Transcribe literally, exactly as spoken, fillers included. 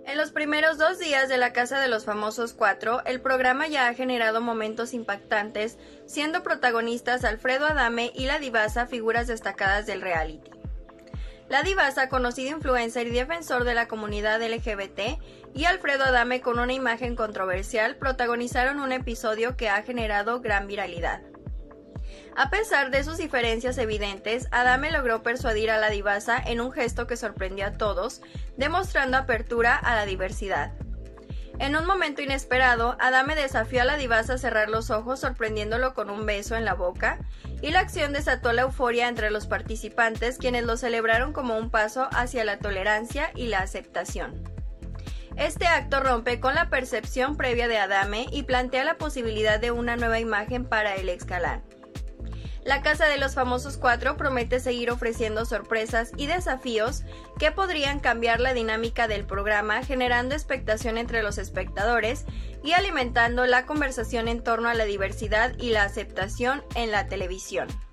En los primeros dos días de La Casa de los Famosos cuatro, el programa ya ha generado momentos impactantes, siendo protagonistas Alfredo Adame y La Divasa figuras destacadas del reality. La Divasa, conocido influencer y defensor de la comunidad L G B T, y Alfredo Adame, con una imagen controversial, protagonizaron un episodio que ha generado gran viralidad. A pesar de sus diferencias evidentes, Adame logró persuadir a La Divasa en un gesto que sorprendió a todos, demostrando apertura a la diversidad. En un momento inesperado, Adame desafió a La Divasa a cerrar los ojos, sorprendiéndolo con un beso en la boca, y la acción desató la euforia entre los participantes, quienes lo celebraron como un paso hacia la tolerancia y la aceptación. Este acto rompe con la percepción previa de Adame y plantea la posibilidad de una nueva imagen para el ex galán. La Casa de los Famosos cuatro promete seguir ofreciendo sorpresas y desafíos que podrían cambiar la dinámica del programa, generando expectación entre los espectadores y alimentando la conversación en torno a la diversidad y la aceptación en la televisión.